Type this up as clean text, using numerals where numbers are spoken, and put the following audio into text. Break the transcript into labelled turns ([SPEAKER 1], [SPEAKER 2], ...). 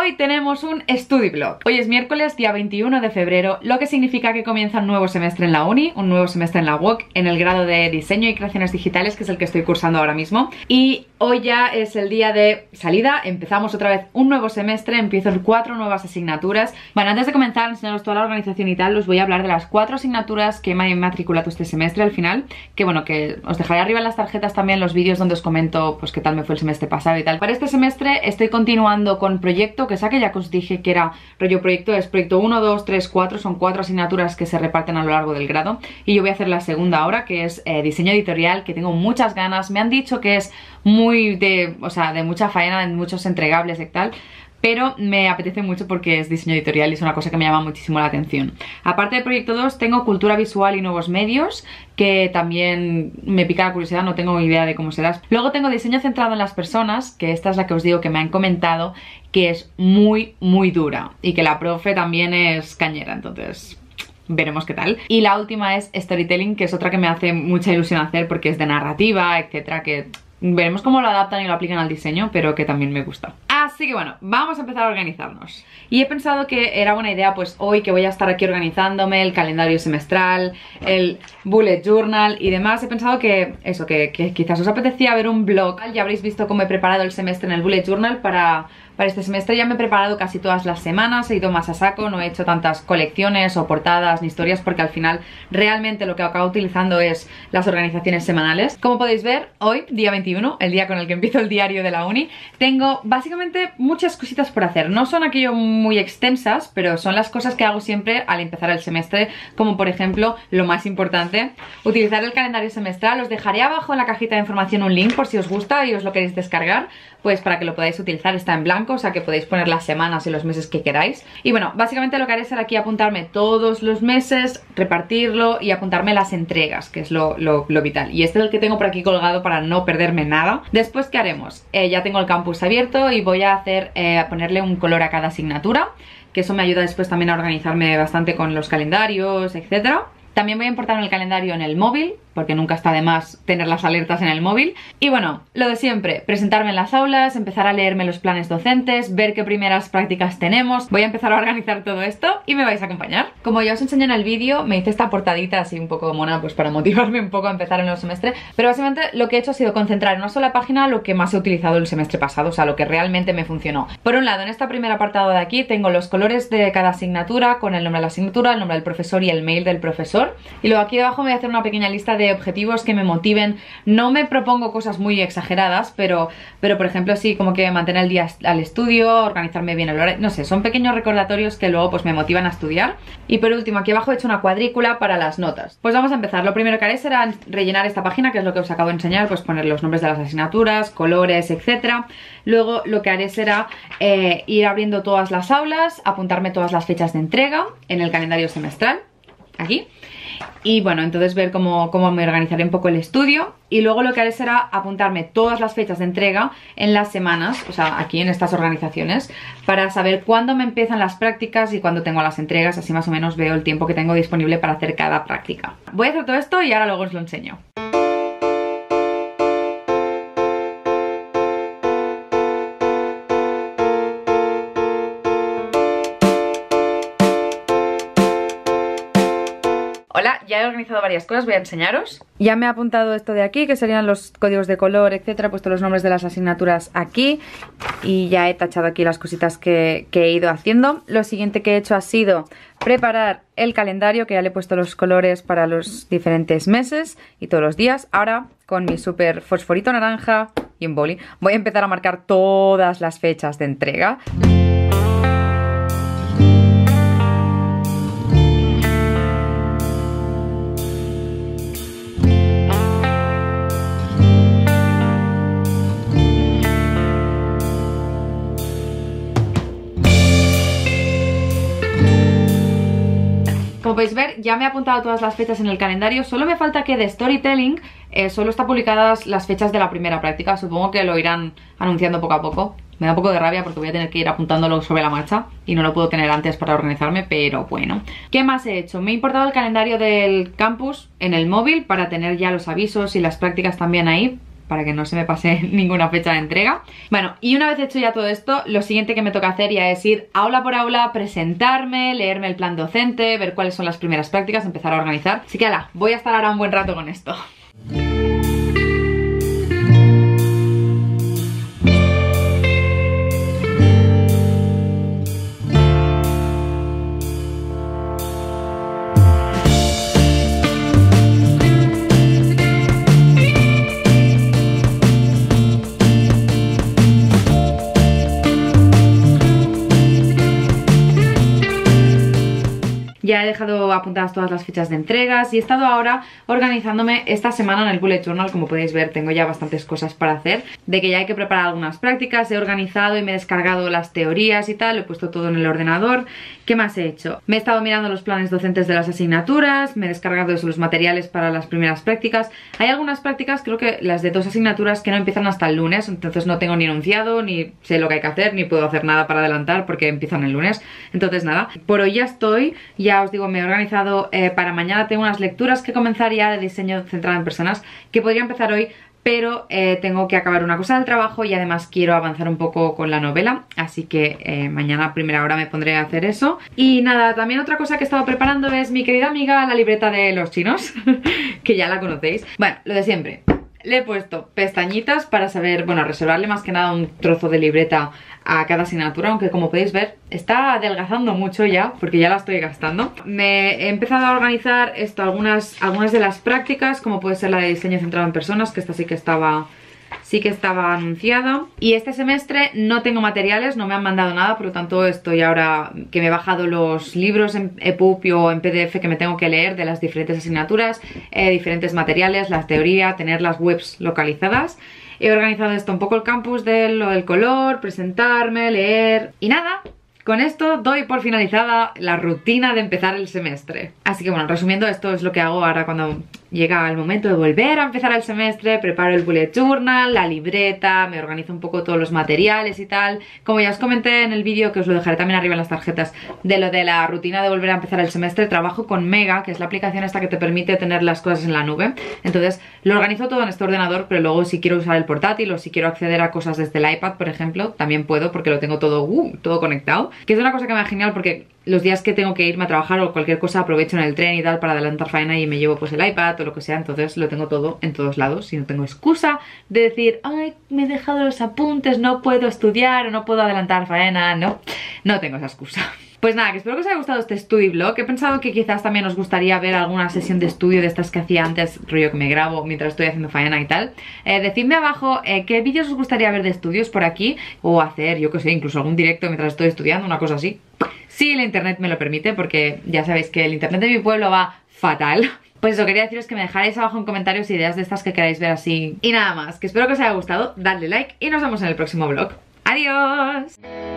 [SPEAKER 1] Hoy tenemos un study vlog. Hoy es miércoles, día 21 de febrero, lo que significa que comienza un nuevo semestre en la uni, un nuevo semestre en la UOC, en el grado de diseño y creaciones digitales, que es el que estoy cursando ahora mismo. Y hoy ya es el día de salida, empezamos otra vez un nuevo semestre, empiezo 4 nuevas asignaturas. Bueno, antes de comenzar a enseñaros toda la organización y tal, os voy a hablar de las 4 asignaturas que me he matriculado este semestre al final, que bueno, que os dejaré arriba en las tarjetas también los vídeos donde os comento pues qué tal me fue el semestre pasado y tal. Para este semestre estoy continuando con proyecto, que saqué, ya que os dije que era rollo proyecto, es proyecto 1, 2, 3, 4, son 4 asignaturas que se reparten a lo largo del grado, y yo voy a hacer la segunda ahora, que es diseño editorial, que tengo muchas ganas. Me han dicho que es muy de, o sea, de mucha faena, de muchos entregables y tal, pero me apetece mucho porque es diseño editorial y es una cosa que me llama muchísimo la atención. Aparte de proyecto 2 tengo cultura visual y nuevos medios, que también me pica la curiosidad, no tengo idea de cómo será. Luego tengo diseño centrado en las personas, que esta es la que os digo que me han comentado que es muy dura y que la profe también es cañera, entonces veremos qué tal. Y la última es storytelling, que es otra que me hace mucha ilusión hacer porque es de narrativa, etcétera, que veremos cómo lo adaptan y lo aplican al diseño, pero que también me gusta. Así que bueno, vamos a empezar a organizarnos. Y he pensado que era buena idea, pues hoy que voy a estar aquí organizándome el calendario semestral, el bullet journal y demás, he pensado que eso, que quizás os apetecía ver un vlog. Ya habréis visto cómo he preparado el semestre en el bullet journal para este semestre. Ya me he preparado casi todas las semanas, he ido más a saco, no he hecho tantas colecciones o portadas ni historias, porque al final realmente lo que acabo utilizando es las organizaciones semanales. Como podéis ver, hoy, día 21, el día con el que empiezo el diario de la uni, tengo básicamente muchas cositas por hacer. No son aquello muy extensas, pero son las cosas que hago siempre al empezar el semestre, como por ejemplo, lo más importante, utilizar el calendario semestral. Os dejaré abajo en la cajita de información un link por si os gusta y os lo queréis descargar, pues para que lo podáis utilizar. Está en blanco, o sea que podéis poner las semanas y los meses que queráis. Y bueno, básicamente lo que haré será aquí apuntarme todos los meses, repartirlo y apuntarme las entregas, que es lo vital. Y este es el que tengo por aquí colgado para no perderme nada. Después, ¿qué haremos? Ya tengo el campus abierto y voy a hacer ponerle un color a cada asignatura, que eso me ayuda después también a organizarme bastante con los calendarios, etcétera. También voy a importar el calendario en el móvil, porque nunca está de más tener las alertas en el móvil. Y bueno, lo de siempre, presentarme en las aulas, empezar a leerme los planes docentes, ver qué primeras prácticas tenemos. Voy a empezar a organizar todo esto y me vais a acompañar. Como ya os enseñé en el vídeo, me hice esta portadita así un poco mona, pues para motivarme un poco a empezar el nuevo semestre. Pero básicamente lo que he hecho ha sido concentrar en una sola página lo que más he utilizado el semestre pasado, o sea, lo que realmente me funcionó. Por un lado, en este primer apartado de aquí tengo los colores de cada asignatura, con el nombre de la asignatura, el nombre del profesor y el mail del profesor. Y luego aquí debajo me voy a hacer una pequeña lista de objetivos que me motiven. No me propongo cosas muy exageradas, pero por ejemplo sí, como que mantener el día al estudio, organizarme bien el horario, no sé, son pequeños recordatorios que luego pues me motivan a estudiar. Y por último, aquí abajo he hecho una cuadrícula para las notas. Pues vamos a empezar. Lo primero que haré será rellenar esta página, que es lo que os acabo de enseñar, pues poner los nombres de las asignaturas, colores, etcétera. Luego lo que haré será ir abriendo todas las aulas, apuntarme todas las fechas de entrega en el calendario semestral, aquí. Y bueno, entonces ver cómo me organizaré un poco el estudio. Y luego lo que haré será apuntarme todas las fechas de entrega en las semanas, o sea, aquí en estas organizaciones, para saber cuándo me empiezan las prácticas y cuándo tengo las entregas. Así más o menos veo el tiempo que tengo disponible para hacer cada práctica. Voy a hacer todo esto y ahora luego os lo enseño. Hola, ya he organizado varias cosas, voy a enseñaros. Ya me he apuntado esto de aquí, que serían los códigos de color, etcétera. He puesto los nombres de las asignaturas aquí y ya he tachado aquí las cositas que he ido haciendo. Lo siguiente que he hecho ha sido preparar el calendario, que ya le he puesto los colores para los diferentes meses y todos los días. Ahora, con mi súper fosforito naranja y un boli, voy a empezar a marcar todas las fechas de entrega. Como podéis ver, ya me he apuntado todas las fechas en el calendario. Solo me falta que de storytelling solo están publicadas las fechas de la primera práctica. Supongo que lo irán anunciando poco a poco. Me da un poco de rabia porque voy a tener que ir apuntándolo sobre la marcha y no lo puedo tener antes para organizarme, pero bueno. ¿Qué más he hecho? Me he importado el calendario del campus en el móvil para tener ya los avisos y las prácticas también ahí. para que no se me pase ninguna fecha de entrega. Bueno, y una vez hecho ya todo esto, lo siguiente que me toca hacer ya es ir aula por aula, presentarme, leerme el plan docente, ver cuáles son las primeras prácticas, empezar a organizar. Así que ala, voy a estar ahora un buen rato con esto. Ya he dejado apuntadas todas las fechas de entregas y he estado ahora organizándome esta semana en el bullet journal. Como podéis ver, tengo ya bastantes cosas para hacer, de que ya hay que preparar algunas prácticas. He organizado y me he descargado las teorías y tal, lo he puesto todo en el ordenador. ¿Qué más he hecho? Me he estado mirando los planes docentes de las asignaturas, me he descargado los materiales para las primeras prácticas. Hay algunas prácticas, creo que las de 2 asignaturas, que no empiezan hasta el lunes, entonces no tengo ni enunciado, ni sé lo que hay que hacer, ni puedo hacer nada para adelantar porque empiezan el lunes. Entonces nada, por hoy ya estoy. Ya os digo, me he organizado para mañana. Tengo unas lecturas que comenzar ya de diseño centrado en personas, que podría empezar hoy, pero tengo que acabar una cosa del trabajo y además quiero avanzar un poco con la novela, así que mañana a primera hora me pondré a hacer eso. Y nada, también otra cosa que he estado preparando es mi querida amiga, la libreta de los chinos, que ya la conocéis. Bueno, lo de siempre. Le he puesto pestañitas para saber, bueno, reservarle más que nada un trozo de libreta a cada asignatura, aunque como podéis ver está adelgazando mucho ya, porque ya la estoy gastando. Me he empezado a organizar esto, algunas de las prácticas, como puede ser la de diseño centrado en personas, que esta sí que estaba anunciada. Y este semestre no tengo materiales, no me han mandado nada, por lo tanto estoy ahora que me he bajado los libros en EPUB o en PDF que me tengo que leer de las diferentes asignaturas, diferentes materiales, la teoría, tener las webs localizadas. He organizado esto un poco el campus de lo del color, presentarme, leer y nada. Con esto doy por finalizada la rutina de empezar el semestre. Así que bueno, resumiendo, esto es lo que hago ahora cuando llega el momento de volver a empezar el semestre. Preparo el bullet journal, la libreta, me organizo un poco todos los materiales y tal. Como ya os comenté en el vídeo, que os lo dejaré también arriba en las tarjetas, de lo de la rutina de volver a empezar el semestre, trabajo con Mega, que es la aplicación esta que te permite tener las cosas en la nube. Entonces lo organizo todo en este ordenador, pero luego si quiero usar el portátil o si quiero acceder a cosas desde el iPad, por ejemplo, también puedo, porque lo tengo todo conectado. Que es una cosa que me va genial porque los días que tengo que irme a trabajar o cualquier cosa aprovecho en el tren y tal para adelantar faena y me llevo pues el iPad o lo que sea, entonces lo tengo todo en todos lados y no tengo excusa de decir, ay, me he dejado los apuntes, no puedo estudiar o no puedo adelantar faena. No tengo esa excusa. Pues nada, que espero que os haya gustado este study vlog. He pensado que quizás también os gustaría ver alguna sesión de estudio de estas que hacía antes, rollo que me grabo mientras estoy haciendo faena y tal. Decidme abajo qué vídeos os gustaría ver de estudios por aquí, o hacer, yo que sé, incluso algún directo mientras estoy estudiando, una cosa así. Si el internet me lo permite, porque ya sabéis que el internet de mi pueblo va fatal. Pues eso, quería deciros que me dejarais abajo en comentarios ideas de estas que queráis ver así. Y nada más, que espero que os haya gustado, dadle like y nos vemos en el próximo vlog. ¡Adiós!